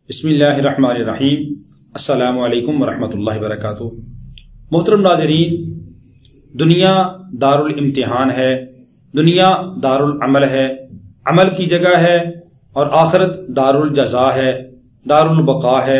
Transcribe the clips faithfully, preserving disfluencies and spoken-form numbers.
بسم اللہ الرحمن الرحیم۔ السلام علیکم ورحمۃ اللہ وبرکاتہ۔ محترم ناظرین، دنیا دار الامتحان ہے، دنیا دار العمل ہے، عمل کی جگہ ہے، اور آخرت دار الجزا ہے، دار البقا ہے،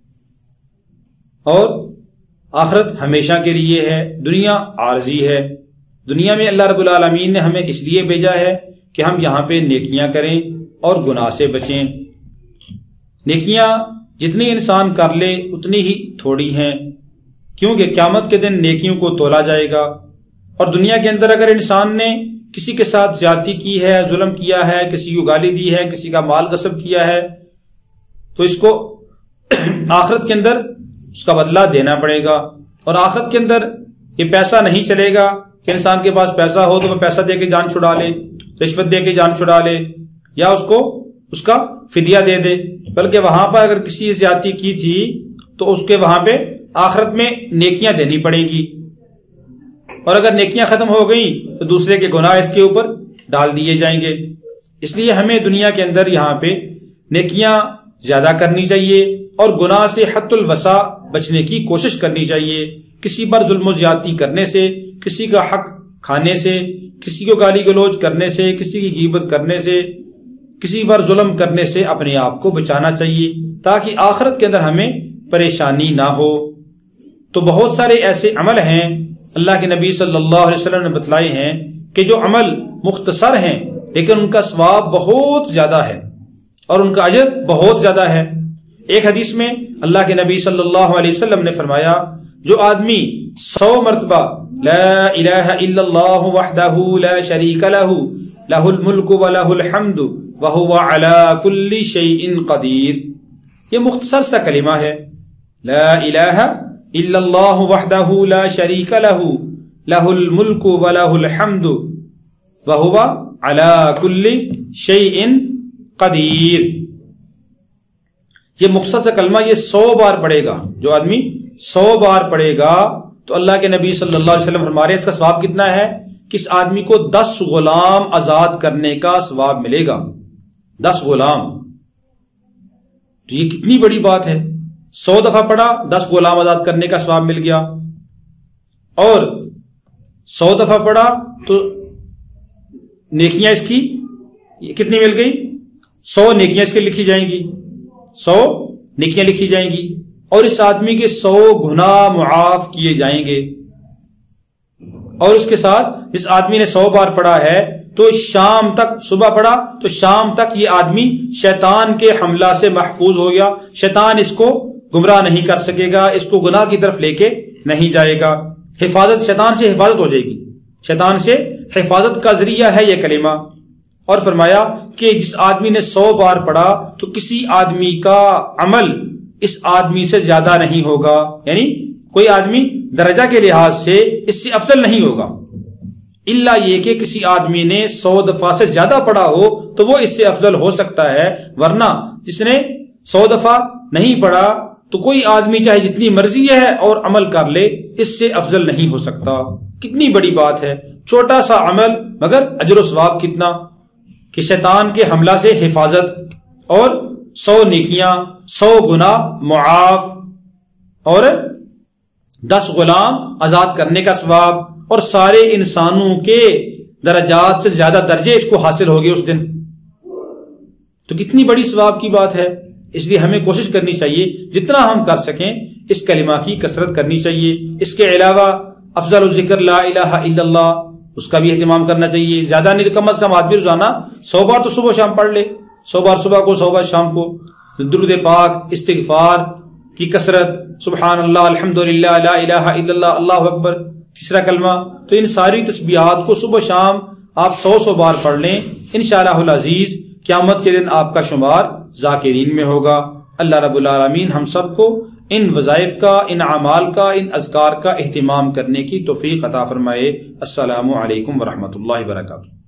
اور آخرت ہمیشہ کے لیے ہے، دنیا عارضی ہے۔ دنیا میں اللہ رب العالمین نے ہمیں اس لیے بھیجا ہے کہ ہم یہاں پہ نیکیاں کریں اور گناہ سے بچیں۔ نیکیاں جتنی انسان کر لے اتنی ہی تھوڑی ہیں، کیونکہ قیامت کے دن نیکیوں کو تولا جائے گا۔ اور دنیا کے اندر اگر انسان نے کسی کے ساتھ زیادتی کی ہے، ظلم کیا ہے، کسی کو گالی دی ہے، کسی کا مال غصب کیا ہے، تو اس کو آخرت کے اندر اس کا بدلہ دینا پڑے گا۔ اور آخرت کے اندر یہ پیسہ نہیں چلے گا کہ انسان کے پاس پیسہ ہو تو وہ پیسہ دے کے جان چھڑا لے، رشوت دے کے جان چھڑا لے، یا اس کو اس کا فدیہ دے دے، بلکہ وہاں پر اگر کسی زیادتی کی تھی تو اس کے وہاں پہ آخرت میں نیکیاں دینی پڑیں گی، اور اگر نیکیاں ختم ہو گئیں تو دوسرے کے گناہ اس کے اوپر ڈال دیے جائیں گے۔ اس لیے ہمیں دنیا کے اندر یہاں پہ نیکیاں زیادہ کرنی چاہیے اور گناہ سے حد الوسع بچنے کی کوشش کرنی چاہیے۔ کسی پر ظلم و زیادتی کرنے سے، کسی کا حق کھانے سے، کسی کو گالی گلوچ کرنے سے، کسی کی غیبت کرنے سے، کسی پر ظلم کرنے سے اپنے آپ کو بچانا چاہیے، تاکہ آخرت کے اندر ہمیں پریشانی نہ ہو۔ تو بہت سارے ایسے عمل ہیں اللہ کے نبی صلی اللہ علیہ وسلم نے بتلائے ہیں کہ جو عمل مختصر ہیں لیکن ان کا ثواب بہت زیادہ ہے اور ان کا اجر بہت زیادہ ہے۔ ایک حدیث میں اللہ کے نبی صلی اللہ علیہ وسلم نے فرمایا، جو آدمی سو مرتبہ لا الہ الا اللہ وحدہ لا شریک لہ لہ الملک ولہ الحمد وہو علی کل شیء قدیر، یہ مختصر سا کلمہ ہے، لا الہ الا اللہ وحدہ لا شریک لہ لہ الملک ولہ الحمد وہو علی کل شیء قدیر۔ یہ مختصر سا کلمہ یہ سو بار پڑھے گا، جو آدمی سو بار پڑھے گا تو اللہ کے نبی صلی اللہ علیہ وسلم فرما رہے ہیں اس کا ثواب کتنا ہے کہ اس آدمی کو دس غلام آزاد کرنے کا ثواب ملے گا۔ دس غلام، تو یہ کتنی بڑی بات ہے۔ سو دفعہ پڑھا، دس غلام آزاد کرنے کا ثواب مل گیا، اور سو دفعہ پڑھا تو نیکیاں اس کی کتنی مل گئی؟ سو نیکیاں اس کے لکھی جائیں گی، سو نیکیاں لکھی جائیں گی، اور اس آدمی کے سو گناہ معاف کیے جائیں گے۔ اور اس کے ساتھ جس آدمی نے سو بار پڑھا ہے تو شام تک، صبح پڑھا تو شام تک یہ آدمی شیطان کے حملہ سے محفوظ ہو گیا، شیطان اس کو گمراہ نہیں کر سکے گا، اس کو گناہ کی طرف لے کے نہیں جائے گا۔ حفاظت، شیطان سے حفاظت ہو جائے گی، شیطان سے حفاظت کا ذریعہ ہے یہ کلمہ۔ اور فرمایا کہ جس آدمی نے سو بار پڑھا تو کسی آدمی کا عمل اس آدمی سے زیادہ نہیں ہوگا، یعنی کوئی آدمی درجہ کے لحاظ سے اس سے افضل نہیں ہوگا، الا یہ کہ کسی آدمی نے سو دفعہ سے زیادہ پڑھا ہو تو وہ اس سے افضل ہو سکتا ہے، ورنہ جس نے سو دفعہ نہیں پڑھا تو کوئی آدمی چاہے جتنی مرضی ہے اور عمل کر لے اس سے افضل نہیں ہو سکتا۔ کتنی بڑی بات ہے، چھوٹا سا عمل مگر اجر و ثواب کتنا، کہ شیطان کے حملہ سے حفاظت، اور سو نیکیاں، سو گناہ معاف، اور دس غلام آزاد کرنے کا ثواب، اور سارے انسانوں کے درجات سے زیادہ درجے اس کو حاصل ہو گئے اس دن۔ تو کتنی بڑی ثواب کی بات ہے۔ اس لیے ہمیں کوشش کرنی چاہیے جتنا ہم کر سکیں اس کلمہ کی کثرت کرنی چاہیے۔ اس کے علاوہ افضل الذکر لا الہ الا اللہ، اس کا بھی اہتمام کرنا چاہیے، زیادہ نہیں تو کم از کم آدمی روزانہ سو بار تو صبح شام پڑھ لے، سو بار صبح کو، سو بار شام کو۔ درود پاک، استغفار کی کثرت، سبحان اللہ، الحمدللہ، لا الہ الا اللہ، اللہ اکبر، تیسرا کلمہ۔ تو ان ساری تسبیحات کو صبح شام آپ سو سو بار پڑھ لیں، انشاءاللہ العزیز قیامت کے دن آپ کا شمار ذاکرین میں ہوگا۔ اللہ رب العالمین ہم سب کو ان وظائف کا، ان اعمال کا، ان اذکار کا اہتمام کرنے کی توفیق عطا فرمائے۔ السلام علیکم ورحمۃ اللہ وبرکاتہ۔